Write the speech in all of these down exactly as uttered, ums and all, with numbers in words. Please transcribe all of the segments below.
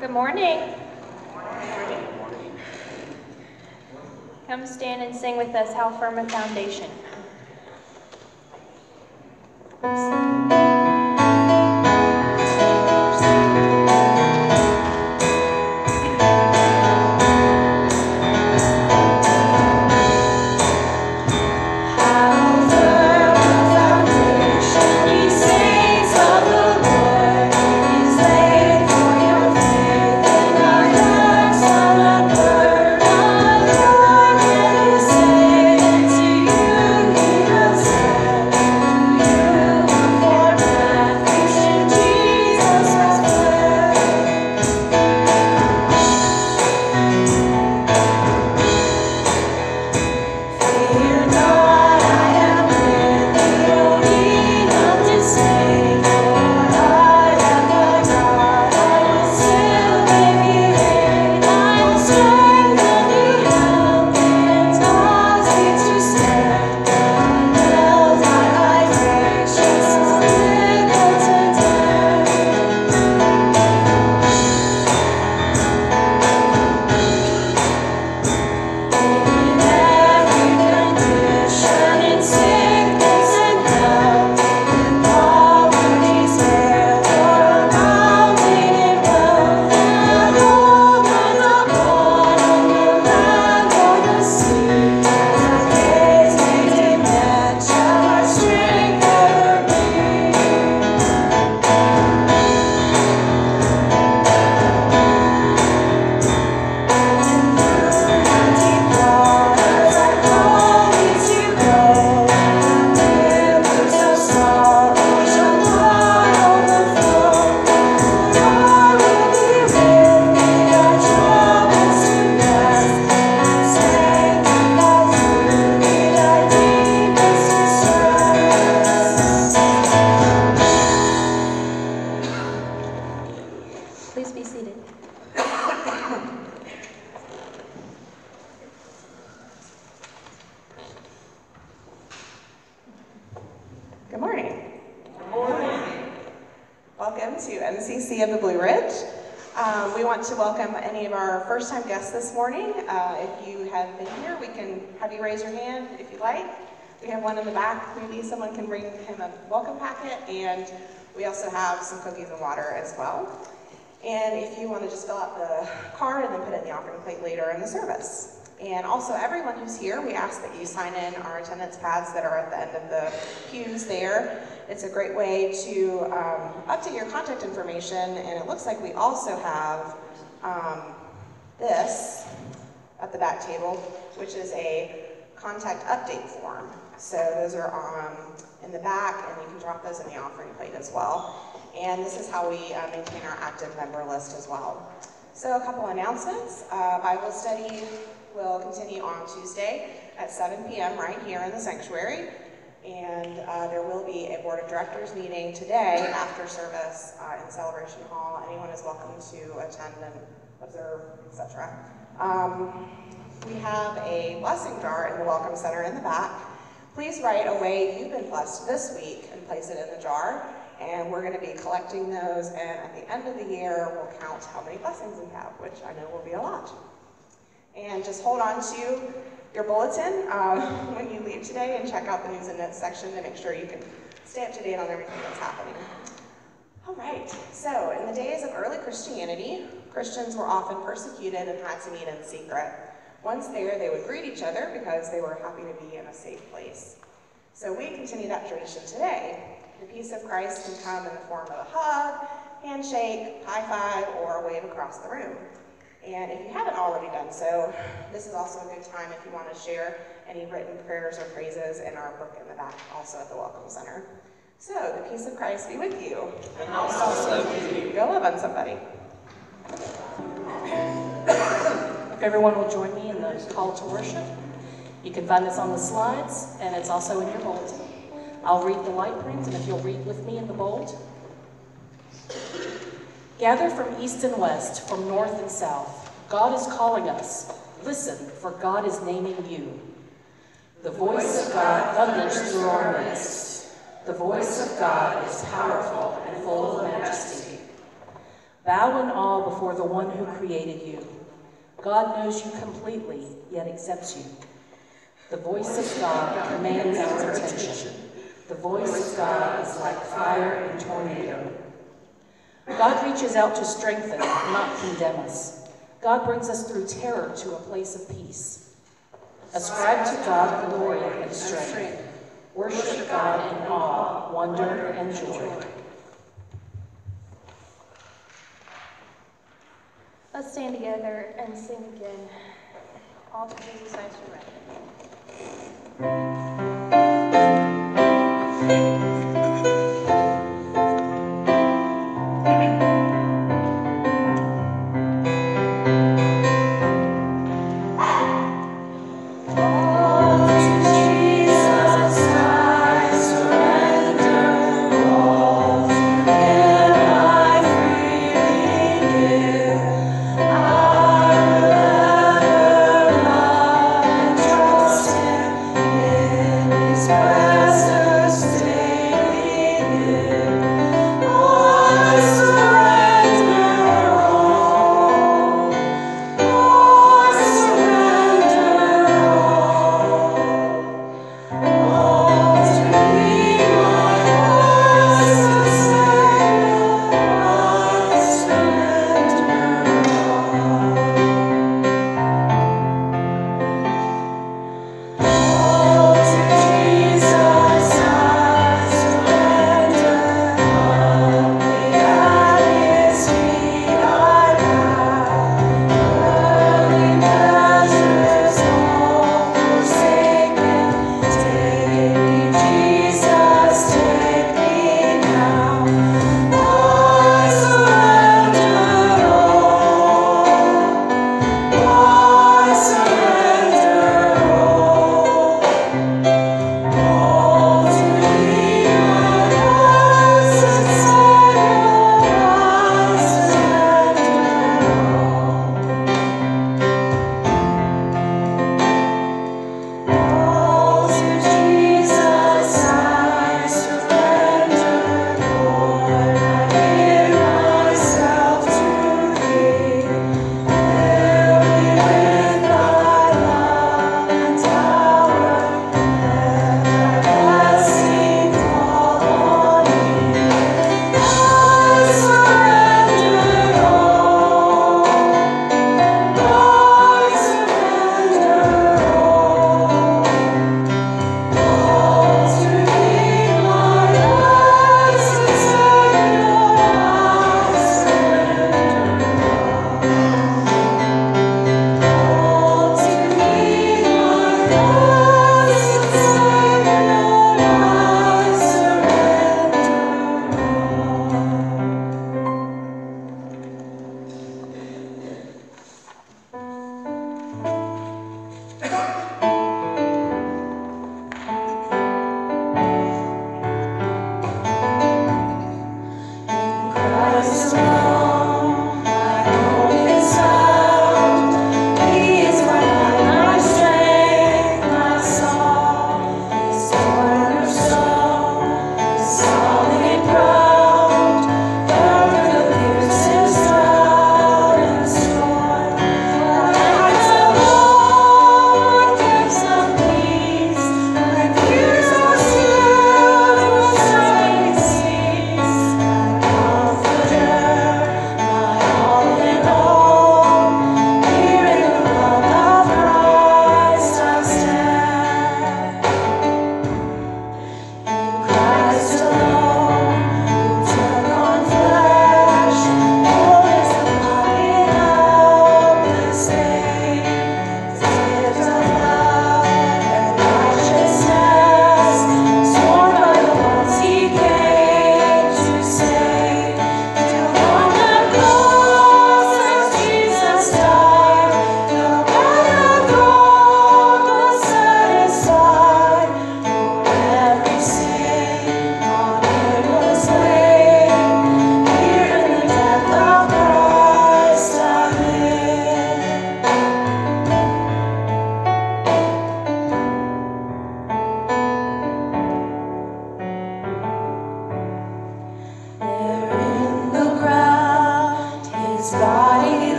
Good morning. Good morning. Come stand and sing with us, How Firm a Foundation. Please be seated. Good morning. Good morning. Welcome to M C C of the Blue Ridge. Um, we want to welcome any of our first-time guests this morning. Uh, if you have been here, we can have you raise your hand if you'd like. We have one in the back. Maybe someone can bring him a welcome packet, and we also have some cookies and water as well. And if you want to just fill out the card and then put it in the offering plate later in the service. And also everyone who's here, we ask that you sign in our attendance pads that are at the end of the pews there. It's a great way to um, update your contact information, and it looks like we also have um, this at the back table, which is a contact update form. So those are um, in the back, and you can drop those in the offering plate as well. And this is how we uh, maintain our active member list as well. So a couple announcements. Uh, Bible study will continue on Tuesday at seven p m right here in the sanctuary. And uh, there will be a board of directors meeting today after service uh, in Celebration Hall. Anyone is welcome to attend and observe, et cetera. Um, we have a blessing jar in the Welcome Center in the back. Please write a way you've been blessed this week and place it in the jar. And we're going to be collecting those, and at the end of the year, we'll count how many blessings we have, which I know will be a lot. And just hold on to your bulletin um, when you leave today and check out the news and notes section to make sure you can stay up to date on everything that's happening. All right, so in the days of early Christianity, Christians were often persecuted and had to meet in secret. Once there, they would greet each other because they were happy to be in a safe place. So we continue that tradition today. The peace of Christ can come in the form of a hug, handshake, high five, or a wave across the room. And if you haven't already done so, this is also a good time if you want to share any written prayers or phrases in our book in the back, also at the Welcome Center. So, the peace of Christ be with you. And also with you. Go love on somebody. If everyone will join me in the call to worship. You can find this on the slides, and it's also in your bulletin. I'll read the light print, and if you'll read with me in the bold. Gather from east and west, from north and south. God is calling us. Listen, for God is naming you. The voice of God thunders through our midst. The voice of God is powerful and full of majesty. Bow in awe before the one who created you. God knows you completely, yet accepts you. The voice of God commands our attention. The voice of God is like fire and tornado. God reaches out to strengthen, not condemn us. God brings us through terror to a place of peace. Ascribe to God glory and strength. Worship God in awe, wonder, and joy. Let's stand together and sing again. All to Jesus I Trust him.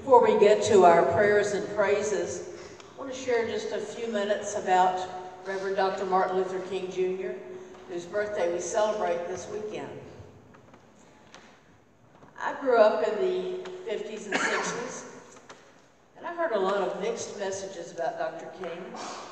Before we get to our prayers and praises, I want to share just a few minutes about Reverend Doctor Martin Luther King Junior, whose birthday we celebrate this weekend. I grew up in the fifties and sixties, and I heard a lot of mixed messages about Doctor King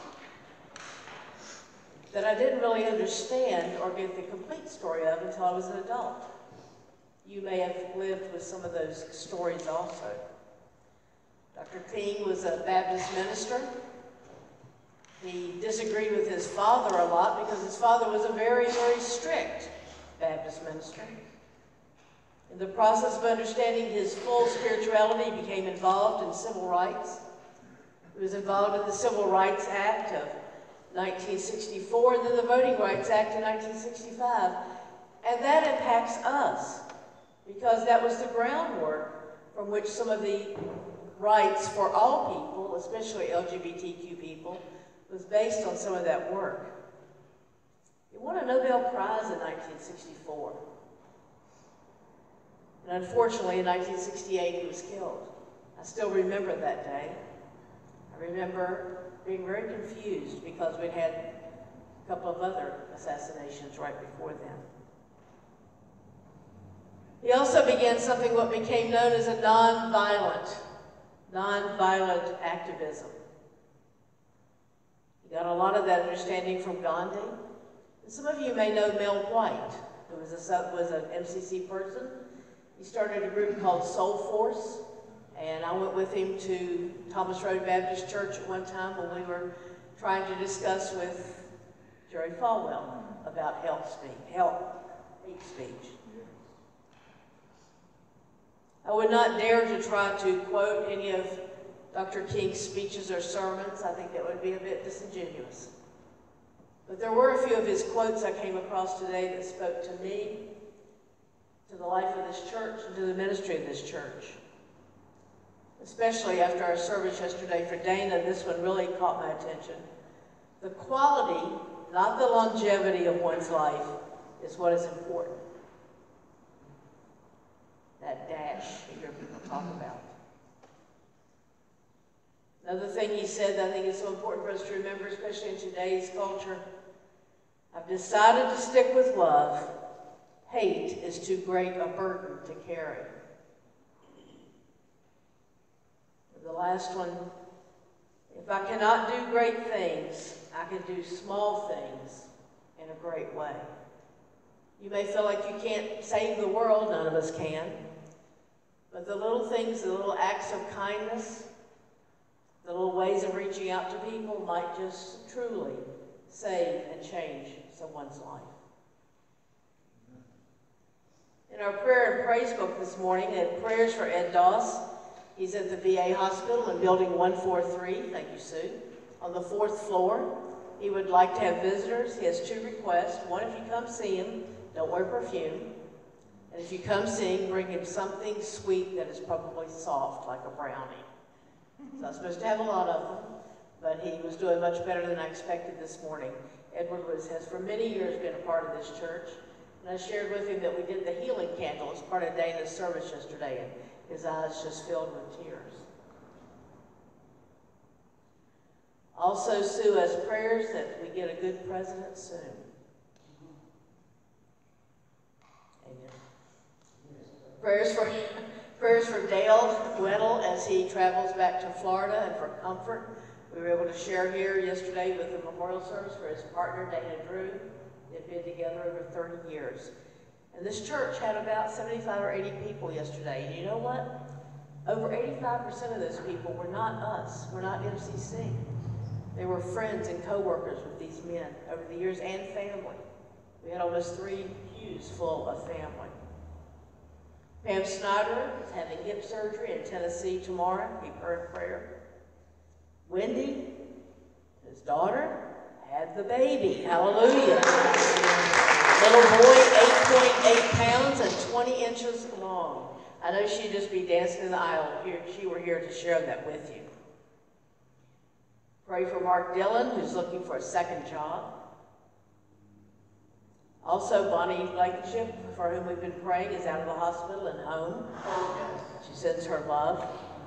that I didn't really understand or get the complete story of until I was an adult. You may have lived with some of those stories also. Doctor King was a Baptist minister. He disagreed with his father a lot because his father was a very, very strict Baptist minister. In the process of understanding his full spirituality, he became involved in civil rights. He was involved in the Civil Rights Act of nineteen sixty-four and then the Voting Rights Act in nineteen sixty-five. And that impacts us because that was the groundwork from which some of the rights for all people, especially L G B T Q people, was based on some of that work. He won a Nobel Prize in nineteen sixty-four. And unfortunately, in nineteen sixty-eight, he was killed. I still remember that day. I remember being very confused because we'd had a couple of other assassinations right before then. He also began something what became known as a nonviolent, nonviolent activism. He got a lot of that understanding from Gandhi. And some of you may know Mel White, who was, a, was an M C C person. He started a group called Soul Force, and I went with him to Thomas Road Baptist Church at one time when we were trying to discuss with Jerry Falwell about health speech, health, hate speech. I would not dare to try to quote any of Doctor King's speeches or sermons. I think that would be a bit disingenuous. But there were a few of his quotes I came across today that spoke to me, to the life of this church, and to the ministry of this church. Especially after our service yesterday for Dana, this one really caught my attention. The quality, not the longevity of one's life, is what is important. That dash you hear people talk about. Another thing he said that I think is so important for us to remember, especially in today's culture, I've decided to stick with love. Hate is too great a burden to carry. The last one, if I cannot do great things, I can do small things in a great way. You may feel like you can't save the world, none of us can, but the little things, the little acts of kindness, the little ways of reaching out to people might just truly save and change someone's life. In our prayer and praise book this morning, we had prayers for Ed Doss. He's at the V A hospital in building one forty-three, thank you, Sue, on the fourth floor. He would like to have visitors. He has two requests. One, if you come see him, don't wear perfume. And if you come see him, bring him something sweet that is probably soft, like a brownie. He's not supposed to have a lot of them, but he was doing much better than I expected this morning. Edward was, has for many years been a part of this church. And I shared with him that we did the healing candle as part of Dana's service yesterday, and his eyes just filled with tears. Also, Sue has prayers that we get a good president soon. Amen. Prayers for, prayers for Dale Weddle as he travels back to Florida and for comfort. We were able to share here yesterday with the memorial service for his partner, Dana Drew. They've been together over thirty years. And this church had about seventy-five or eighty people yesterday. And you know what? Over eighty-five percent of those people were not us. We're not M C C. They were friends and co-workers with these men over the years and family. We had almost three pews full of family. Pam Snyder is having hip surgery in Tennessee tomorrow. Keep her in prayer. Wendy, his daughter, had the baby. Hallelujah. Little boy, eight point eight pounds and twenty inches long. I know she'd just be dancing in the aisle if she were here to share that with you. Pray for Mark Dillon, who's looking for a second job. Also, Bonnie Blankenship, for whom we've been praying, is out of the hospital and home. She sends her love.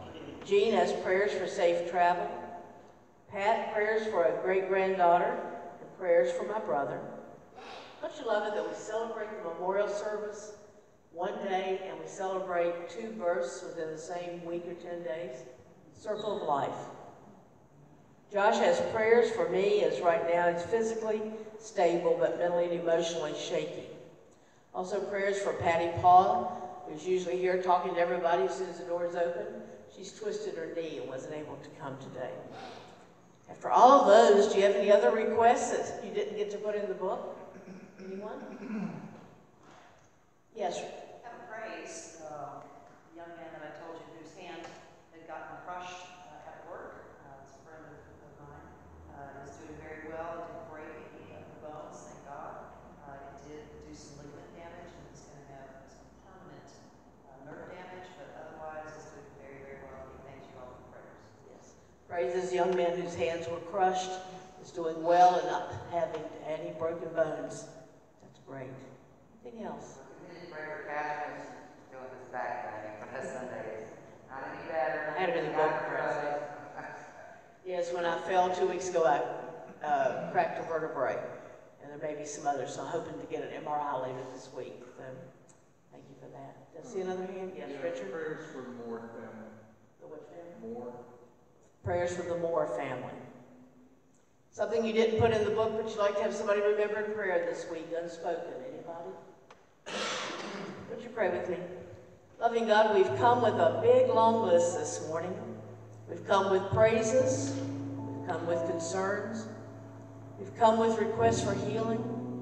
Jean has prayers for safe travel. Pat, prayers for a great-granddaughter, and prayers for my brother. Don't you love it that we celebrate the memorial service one day and we celebrate two births within the same week or ten days? Circle of life. Josh has prayers for me as right now he's physically stable but mentally and emotionally shaky. Also prayers for Patty Paul, who's usually here talking to everybody as soon as the door is open. She's twisted her knee and wasn't able to come today. After all of those, do you have any other requests that you didn't get to put in the book? Anyone? Yes. I have a praise. Uh, the young man that I told you whose hand had gotten crushed uh, at work, uh, is a friend of, of mine, uh, is doing very well. It didn't break any of the bones, thank God. Uh, it did do some ligament damage and it's going to have some permanent uh, nerve damage, but otherwise it's doing very, very well. He thanks you all for prayers. Yes. Praise this young man whose hands were crushed, is doing well and not having any broken bones. That's great. Anything else? Continue to pray for Cash who's doing his back thing for his Sundays. Not any better. I had it in the book for us. Yes, when I fell two weeks ago, I uh, cracked a vertebrae, and there may be some others, so I'm hoping to get an M R I later this week. So, thank you for that. Did I see another hand? Yes, Yeah, Richard? Prayers for the Moore family. The what family? Moore. Prayers for the Moore family. Something you didn't put in the book, but you'd like to have somebody remember in prayer this week, unspoken. Anybody? Would you pray with me? Loving God, we've come with a big, long list this morning. We've come with praises. We've come with concerns. We've come with requests for healing.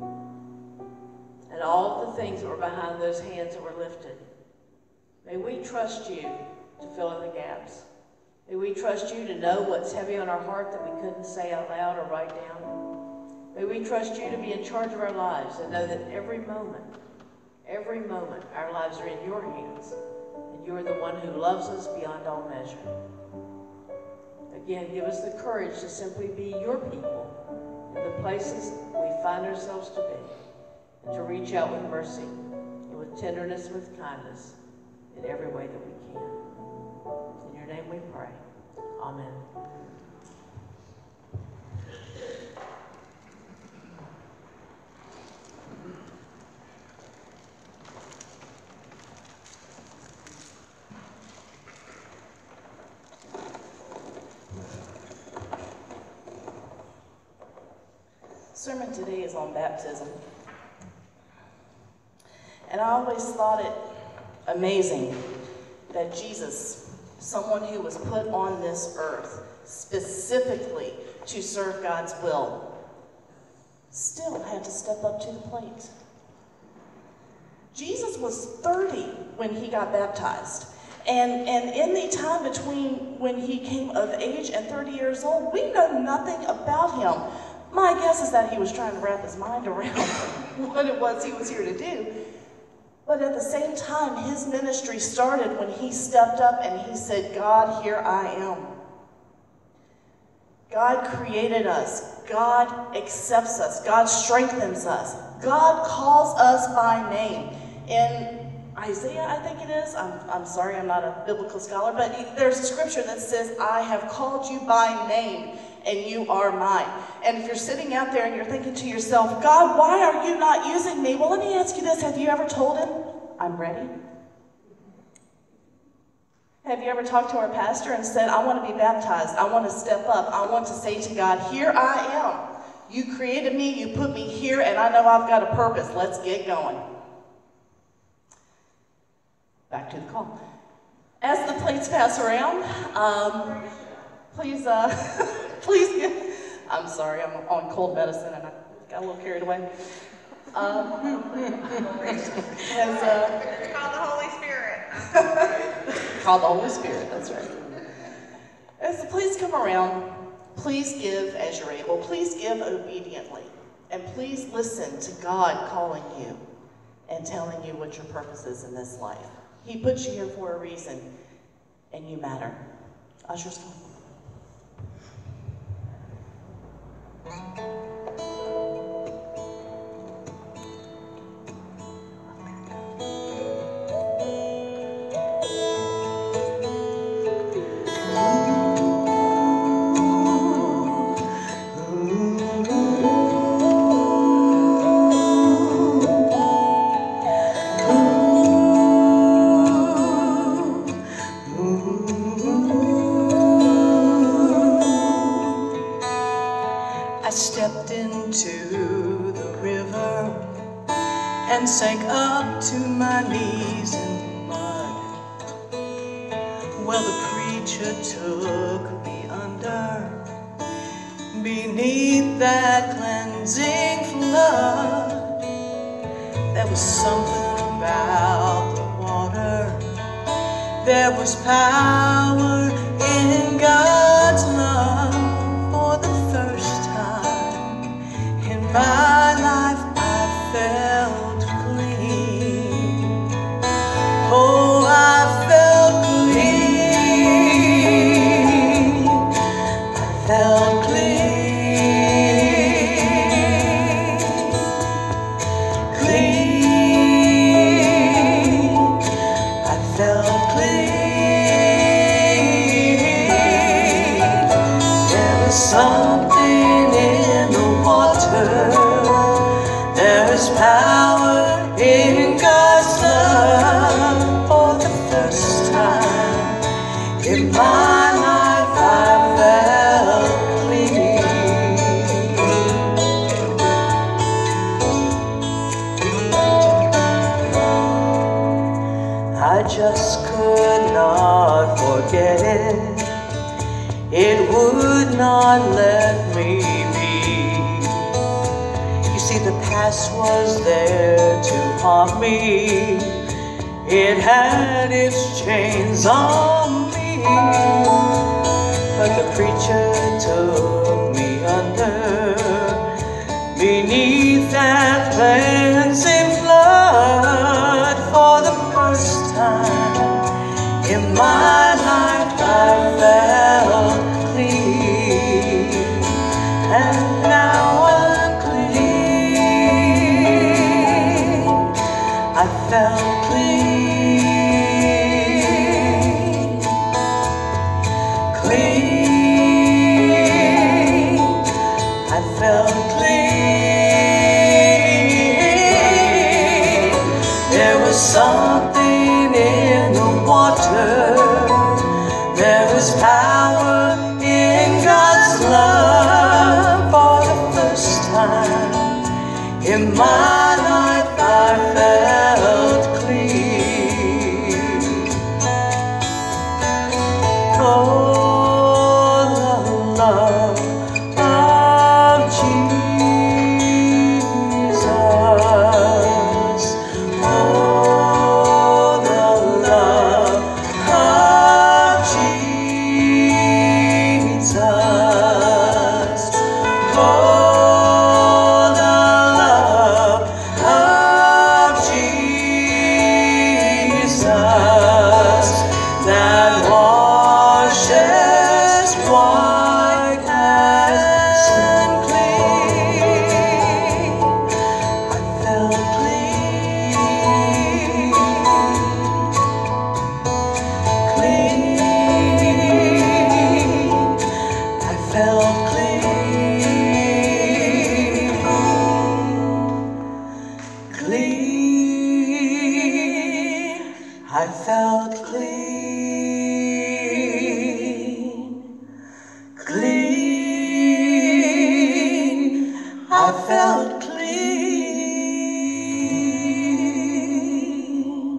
And all the things that were behind those hands that were lifted. May we trust you to fill in the gaps. May we trust you to know what's heavy on our heart that we couldn't say out loud or write down. May we trust you to be in charge of our lives and know that every moment, every moment, our lives are in your hands. And you are the one who loves us beyond all measure. Again, give us the courage to simply be your people in the places we find ourselves to be, and to reach out with mercy and with tenderness and with kindness in every way that we can. In your name we pray. Amen. Sermon today is on baptism. And I always thought it amazing that Jesus, someone who was put on this earth specifically to serve God's will, still had to step up to the plate. Jesus was thirty when he got baptized. And, and in the time between when he came of age and thirty years old, we know nothing about him. My guess is that he was trying to wrap his mind around what it was he was here to do. But at the same time, his ministry started when he stepped up and he said, God, here I am. God created us. God accepts us. God strengthens us. God calls us by name. In Isaiah, I think it is, I'm, I'm sorry, I'm not a biblical scholar, but there's a scripture that says, I have called you by name, and you are mine. And if you're sitting out there and you're thinking to yourself, God, why are you not using me? Well, let me ask you this. Have you ever told him, I'm ready? Have you ever talked to our pastor and said, I want to be baptized. I want to step up. I want to say to God, here I am. You created me. You put me here, and I know I've got a purpose. Let's get going. Back to the call. As the plates pass around, um, please, uh, please get, I'm sorry, I'm on cold medicine and I got a little carried away. Um, as, uh, It's called the Holy Spirit. called the Holy Spirit, that's right. As the plates come around, please give as you're able. Please give obediently. And please listen to God calling you and telling you what your purpose is in this life. He put you here for a reason, and you matter. Ushers, come. and sank up to my knees in the mud. Well, the preacher took me under beneath that cleansing flood. There was something about the water. There was power in God's love. For the first time in my life I felt clean. Oh, I felt clean. I felt clean. Clean. I felt clean. There was something in the water. There is power in God's love. For the first time in my life I felt clean. I just could not forget it. It would not let me be. You see, the past was there to haunt me. It had its chains on me. But the preacher took me under beneath that cleansing flood. For the first time in my life I felt clean. And now I'm clean. I felt clean. Clean. I felt clean. There was something in the water. There is power in God's love. For the first time in my life I felt clean. Oh, the love of Jesus. Oh, the love of Jesus. Oh, the love of Jesus that washes white as clean. I felt clean. Clean. I felt clean. Clean. I felt clean. Clean. I felt clean.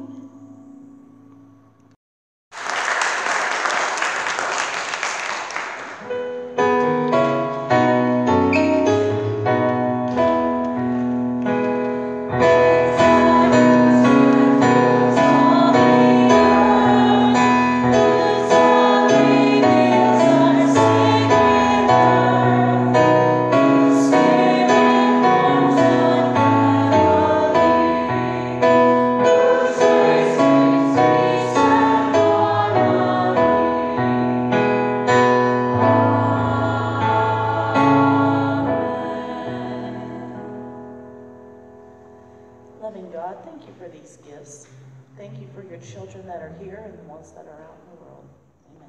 Loving God, thank you for these gifts. Thank you for your children that are here and the ones that are out in the world. Amen.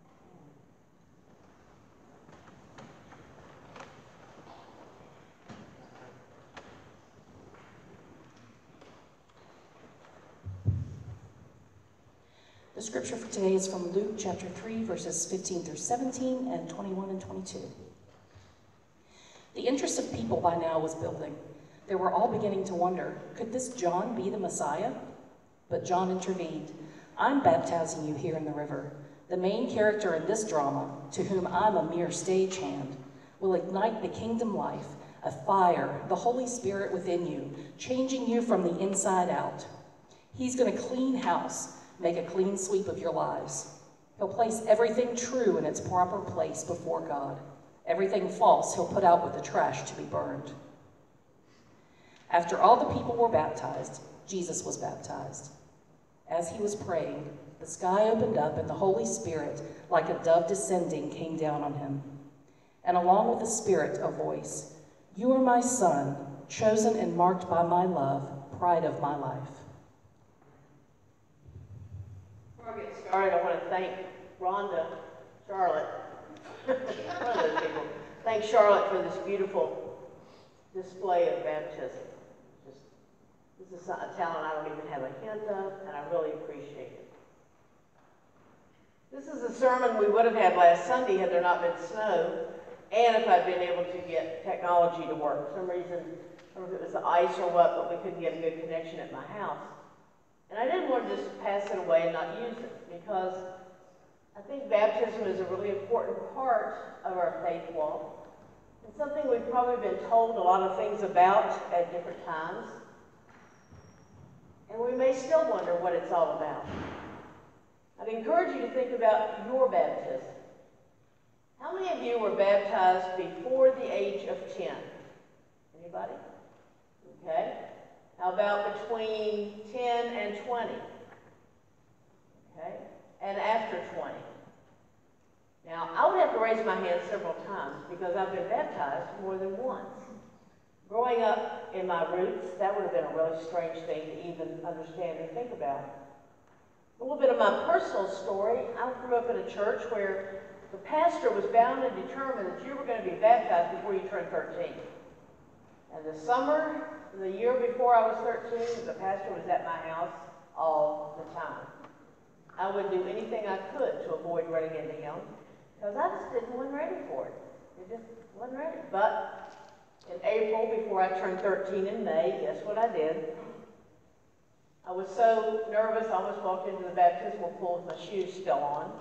The scripture for today is from Luke chapter three, verses fifteen through seventeen and twenty-one and twenty-two. The interest of people by now was building. They were all beginning to wonder, could this John be the Messiah? But John intervened. I'm baptizing you here in the river. The main character in this drama, to whom I'm a mere stagehand, will ignite the kingdom life, a fire, the Holy Spirit within you, changing you from the inside out. He's going to clean house, make a clean sweep of your lives. He'll place everything true in its proper place before God. Everything false he'll put out with the trash to be burned. After all the people were baptized, Jesus was baptized. As he was praying, the sky opened up and the Holy Spirit, like a dove descending, came down on him. And along with the Spirit, a voice, "You are my Son, chosen and marked by my love, pride of my life." Before I get started, I want to thank Rhonda, Charlotte, one of those people. Thank Charlotte for this beautiful display of baptism. Just, this is a talent I don't even have a hint of, and I really appreciate it. This is a sermon we would have had last Sunday had there not been snow, and if I'd been able to get technology to work. For some reason, I don't know if it was the ice or what, but we couldn't get a good connection at my house. And I didn't want to just pass it away and not use it, because I think baptism is a really important part of our faith walk. It's something we've probably been told a lot of things about at different times. And we may still wonder what it's all about. I'd encourage you to think about your baptism. How many of you were baptized before the age of ten? Anybody? Okay. How about between ten and twenty? Okay. And after twenty? Now, I would have to raise my hand several times because I've been baptized more than once. Growing up in my roots, that would have been a really strange thing to even understand and think about. A little bit of my personal story. I grew up in a church where the pastor was bound and determined that you were going to be baptized before you turned thirteen. And the summer, the year before I was thirteen, the pastor was at my house all the time. I would do anything I could to avoid running into him because I just didn't wasn't ready for it. It just wasn't ready. But in April, before I turned thirteen in May, guess what I did? I was so nervous, I almost walked into the baptismal pool with my shoes still on.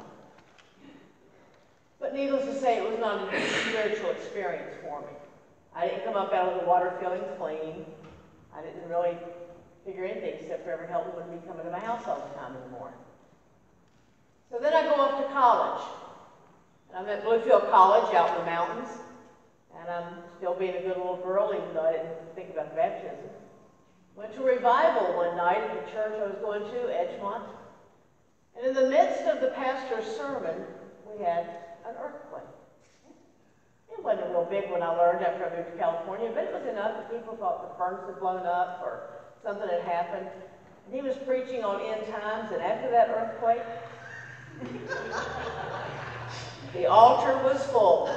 But needless to say, it was not a spiritual experience for me. I didn't come up out of the water feeling clean. I didn't really figure anything except for every Helton wouldn't be coming to my house all the time anymore. So then I go off to college. And I'm at Bluefield College out in the mountains. And I'm still being a good little girl, even though I didn't think about baptism. Went to revival one night at the church I was going to, Edgemont. And in the midst of the pastor's sermon, we had an earthquake. It wasn't real big when I learned after I moved to California, but it was enough that people thought the furnace had blown up or something had happened. And he was preaching on end times, and after that earthquake, the altar was full.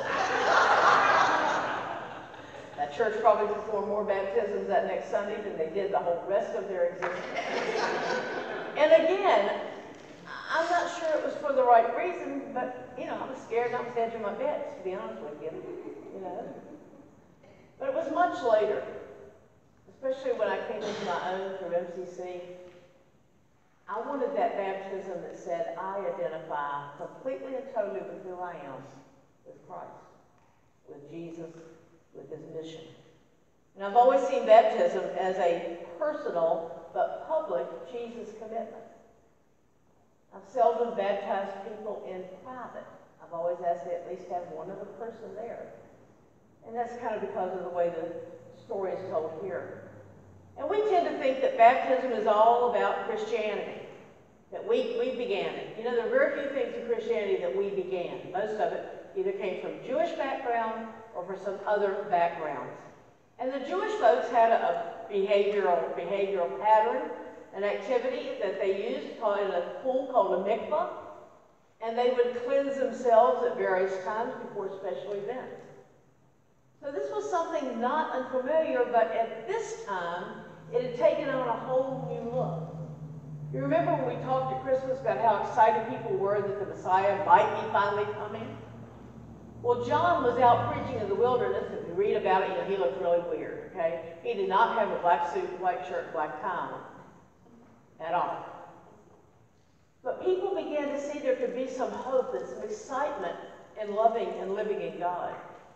That church probably performed more baptisms that next Sunday than they did the whole rest of their existence. And again, I'm not sure it was for the right reason, but, you know, I was scared and I was hedging my bets, to be honest with you, you know. But it was much later, especially when I came into my own through M C C. I wanted that baptism that said, I identify completely and totally with who I am, with Christ, with Jesus, with his mission. And I've always seen baptism as a personal but public Jesus commitment. I've seldom baptized people in private. I've always asked to at least have one other person there. And that's kind of because of the way the story is told here. And we tend to think that baptism is all about Christianity, that we, we began it. You know, there are very few things in Christianity that we began. Most of it either came from Jewish background or from some other backgrounds. And the Jewish folks had a, a behavioral, behavioral pattern, an activity that they used called in a pool called a mikvah, and they would cleanse themselves at various times before special events. So this was something not unfamiliar, but at this time, it had taken on a whole new look. You remember when we talked at Christmas about how excited people were that the Messiah might be finally coming? Well, John was out preaching in the wilderness. If you read about it, you know, he looked really weird. okay? He did not have a black suit, white shirt, black tie on at all. But people began to see there could be some hope and some excitement in loving and living in God.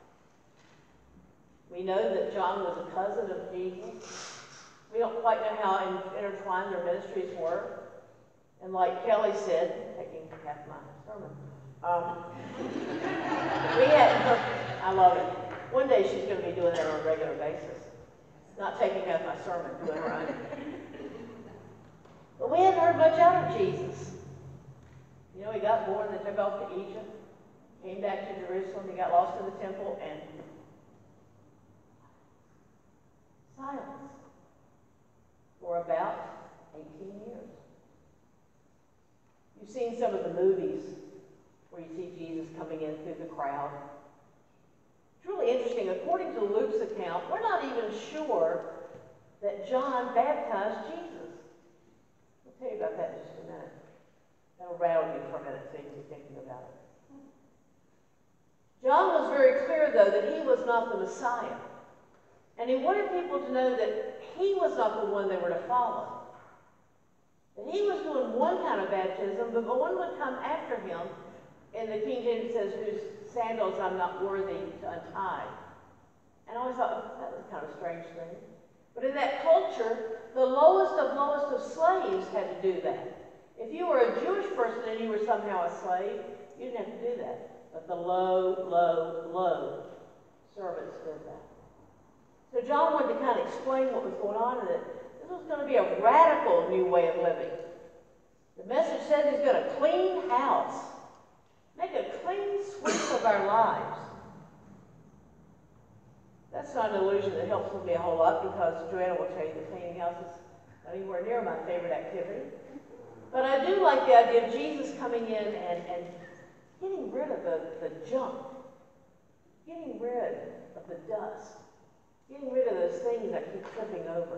We know that John was a cousin of Jesus. We don't quite know how intertwined their ministries were. And like Kelly said, taking half my sermon, um, we hadn't heard, I love it. One day she's going to be doing that on a regular basis. Not taking half my sermon, doing her own. But we hadn't heard much out of Jesus. You know, he got born, they took off to Egypt, came back to Jerusalem, he got lost in the temple, and silence for about eighteen years. You've seen some of the movies where you see Jesus coming in through the crowd. It's really interesting. According to Luke's account, we're not even sure that John baptized Jesus. I'll tell you about that in just a minute. That'll rattle you for a minute so you can be thinking about it. John was very clear, though, that he was not the Messiah. And he wanted people to know that he was not the one they were to follow. That he was doing one kind of baptism, but one would come after him. And the King James says, whose sandals I'm not worthy to untie. And I always thought, oh, that was kind of a strange thing. But in that culture, the lowest of lowest of slaves had to do that. If you were a Jewish person and you were somehow a slave, you didn't have to do that. But the low, low, low servants did that. So John wanted to kind of explain what was going on in it. This was going to be a radical new way of living. The message said he's going to clean house. Make a clean sweep of our lives. That's not an illusion that helps with me a whole lot, because Joanna will tell you that cleaning house is not anywhere near my favorite activity. But I do like the idea of Jesus coming in and, and getting rid of the, the junk, getting rid of the dust, getting rid of those things that keep tripping over.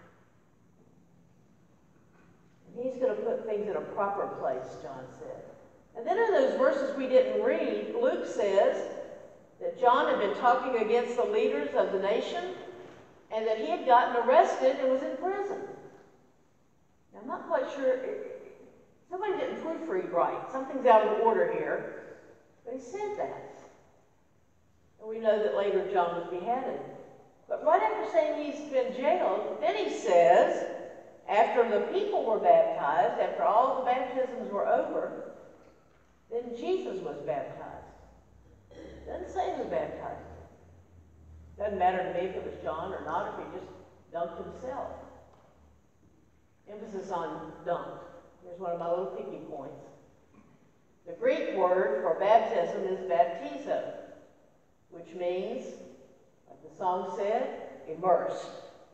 And he's going to put things in a proper place, John said. And then in those verses we didn't read, Luke says that John had been talking against the leaders of the nation and that he had gotten arrested and was in prison. Now, I'm not quite sure, somebody didn't proofread right. Something's out of order here, but he said that. And we know that later John was beheaded. But right after saying he's been jailed, then he says, after the people were baptized, after all the baptisms were over, then Jesus was baptized. Doesn't say who baptized him. Doesn't matter to me if it was John or not, if he just dunked himself. Emphasis on dunked. Here's one of my little picky points. The Greek word for baptism is baptizo, which means, like the song said, immersed.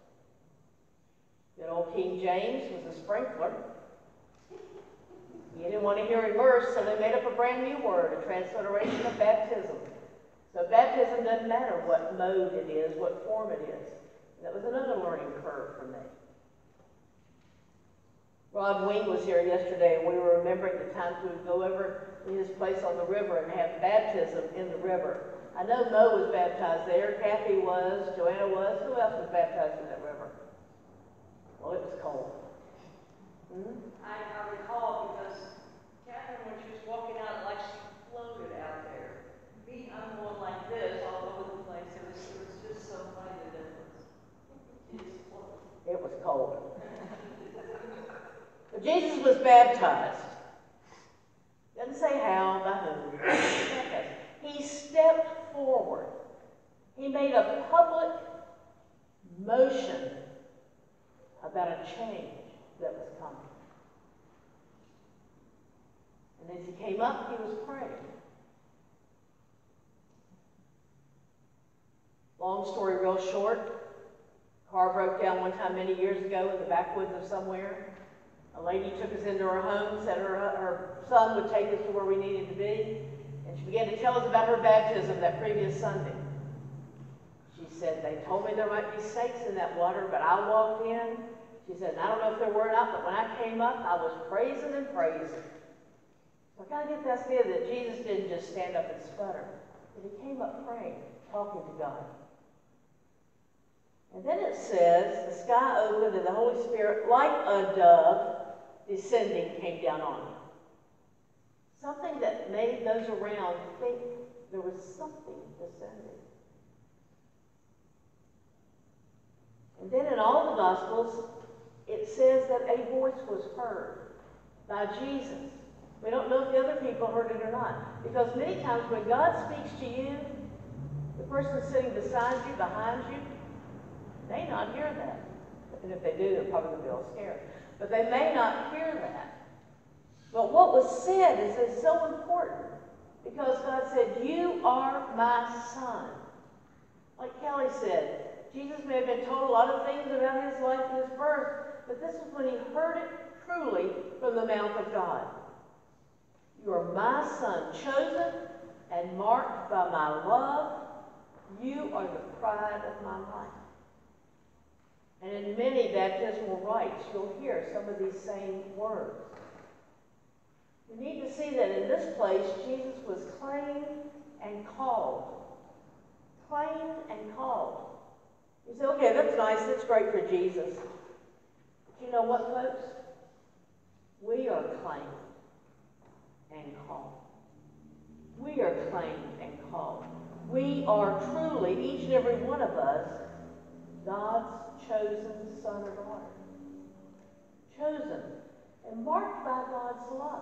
Good old King James was a sprinkler. He didn't want to hear immersed, so they made up a brand new word, a transliteration of baptism. So baptism doesn't matter what mode it is, what form it is. That was another learning curve for me. Rod Wing was here yesterday, and we were remembering the times we would go over to his place on the river and have baptism in the river. I know Mo was baptized there, Kathy was, Joanna was. Who else was baptized in that river? Well, it was cold. Hmm? I, I recall because Catherine, when she was walking out, like she floated out there. Me, I'm going like this all over the place. It was, it was just so funny, the difference. She just floated. It was cold. But Jesus was baptized. Doesn't say how, by whom. He stepped forward. He made a public motion about a change that was coming. And as he came up, he was praying. Long story real short, car broke down one time many years ago in the backwoods of somewhere. A lady took us into her home, said her, her son would take us to where we needed to be, and she began to tell us about her baptism that previous Sunday. She said, they told me there might be snakes in that water, but I walked in. She said, and I don't know if there were or not, but when I came up, I was praising and praising. So I kind of get the idea that Jesus didn't just stand up and sputter, but he came up praying, talking to God. And then it says, the sky opened and the Holy Spirit, like a dove, descending, came down on him. Something that made those around think there was something descending. And then in all the Gospels, it says that a voice was heard by Jesus. We don't know if the other people heard it or not. Because many times when God speaks to you, the person sitting beside you, behind you, may not hear that. And if they do, they're probably going to be all scared. But they may not hear that. But what was said is, is so important. Because God said, you are my son. Like Kelly said, Jesus may have been told a lot of things about his life and his birth, but this is when he heard it truly from the mouth of God. You are my son, chosen and marked by my love. You are the pride of my life. And in many baptismal rites, you'll hear some of these same words. We need to see that in this place, Jesus was claimed and called. Claimed and called. You say, okay, that's nice, that's great for Jesus. But you know what, folks? We are claimed and called. We are claimed and called. We are truly, each and every one of us, God's chosen son or daughter. Chosen and marked by God's love.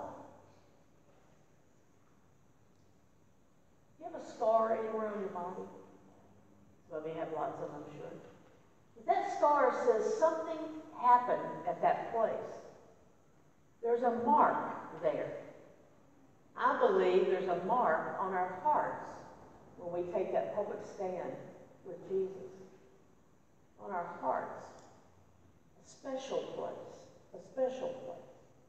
You have a scar anywhere on your body? Well, we have lots of them, I'm sure. If that scar says something happened at that place, there's a mark there. I believe there's a mark on our hearts when we take that public stand with Jesus. On our hearts. A special place. A special place.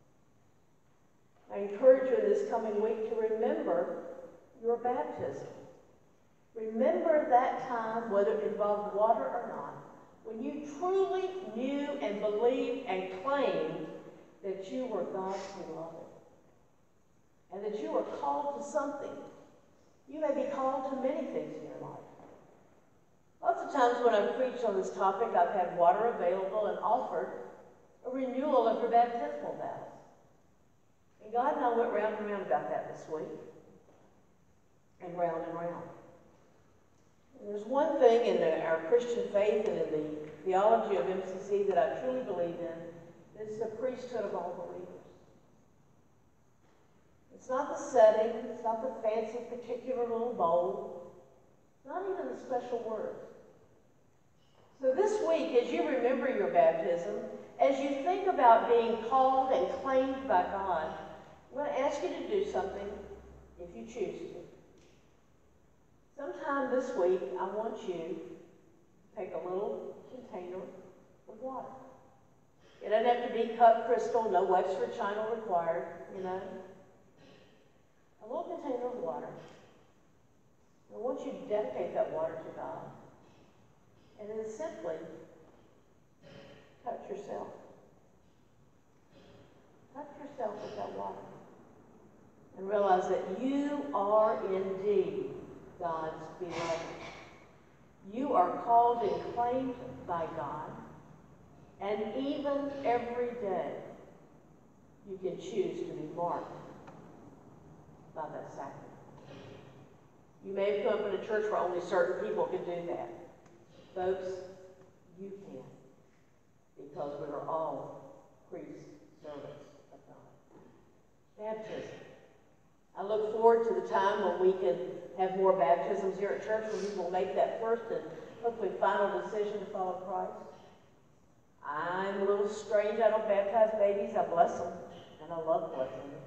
I encourage you this coming week to remember your baptism. Remember that time, whether it involved water or not, when you truly knew and believed and claimed that you were God's beloved. And that you were called to something. You may be called to many things in your life. Lots of times when I've preached on this topic, I've had water available and offered a renewal of your baptismal vows. And God and I went round and round about that this week. And round and round. And there's one thing in the, our Christian faith and in the theology of M C C that I truly believe in. It's the priesthood of all believers. It's not the setting, it's not the fancy particular little bowl, not even the special words. So this week, as you remember your baptism, as you think about being called and claimed by God, I'm going to ask you to do something if you choose to. Sometime this week, I want you to take a little container of water. It doesn't have to be cut crystal, no Wexford china required, you know. A little container of water. I want you to dedicate that water to God. And then simply touch yourself. Touch yourself with that water. And realize that you are indeed God's beloved. You are called and claimed by God. And even every day, you can choose to be marked by that sacrament. You may have come up in a church where only certain people can do that. Folks, you can. Because we are all priests, servants of God. Baptism. I look forward to the time when we can have more baptisms here at church, when people make that first and hopefully final decision to follow Christ. I'm a little strange. I don't baptize babies. I bless them, and I love blessing them.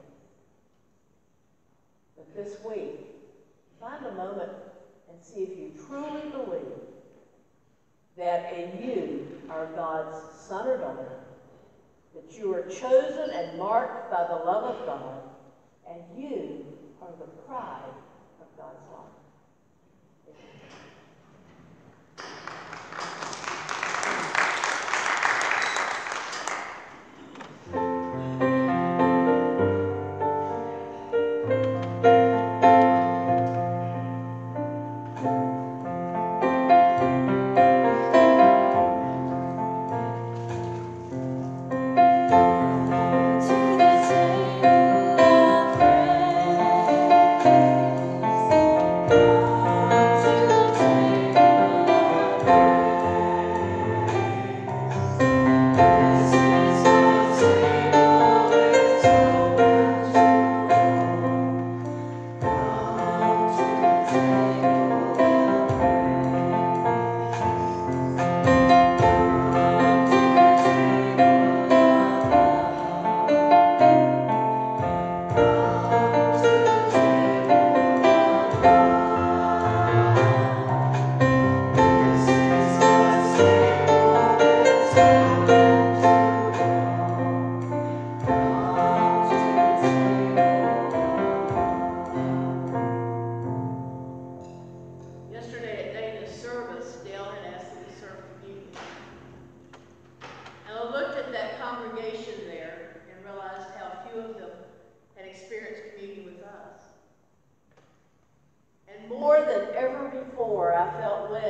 But this week, find a moment and see if you truly believe that in you are God's son or daughter, that you are chosen and marked by the love of God, and you are the pride of God's life.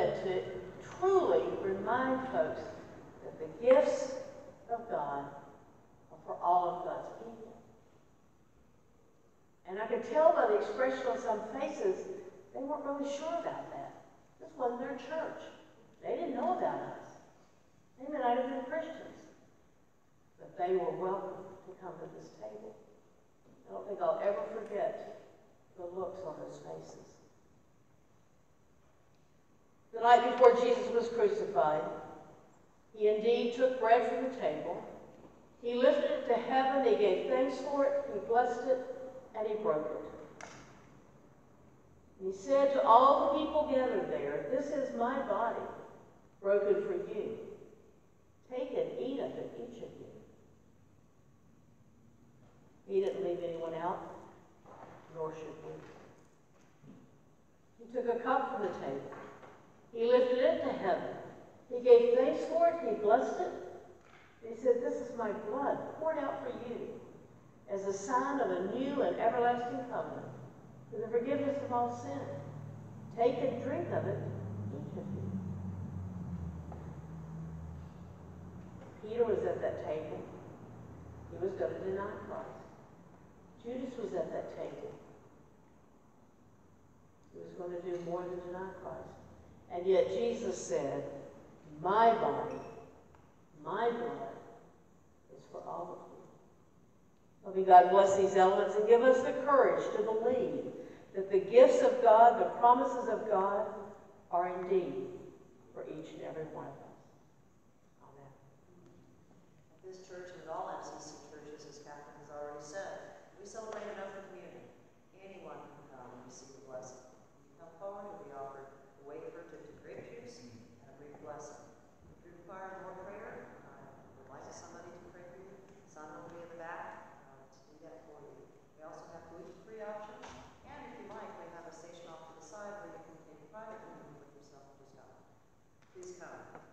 bit to truly remind folks that the gifts of God are for all of God's people. And I could tell by the expression on some faces, they weren't really sure about that. This wasn't their church. They didn't know about us. They may not have been Christians. But they were welcome to come to this table. I don't think I'll ever forget the looks on those faces. The night before Jesus was crucified, he indeed took bread from the table. He lifted it to heaven, he gave thanks for it, he blessed it, and he broke it. And he said to all the people gathered there, "This is my body, broken for you. Take and eat of it, each of you." He didn't leave anyone out, nor should we. He took a cup from the table. He lifted it to heaven. He gave thanks for it, he blessed it. He said, "This is my blood poured out for you as a sign of a new and everlasting covenant for the forgiveness of all sin. Take and drink of it, each of you." Peter was at that table. He was going to deny Christ. Judas was at that table. He was going to do more than deny Christ. And yet Jesus said, "My body, my blood is for all of you." Oh, may God bless these elements and give us the courage to believe that the gifts of God, the promises of God, are indeed for each and every one of us. Amen. At this church and at all M C C churches, as Catherine has already said, we celebrate an open communion. Anyone can come and receive a blessing. When you come forward, you'll be offered a wafer dipped in grape juice and a brief blessing. If you require more prayer, uh, would like somebody to pray for you, Son will be in the back uh, to do that for you. We also have gluten-free options, and if you like, we have a station off to the side where you can take a private communion with yourself and your God. Please come.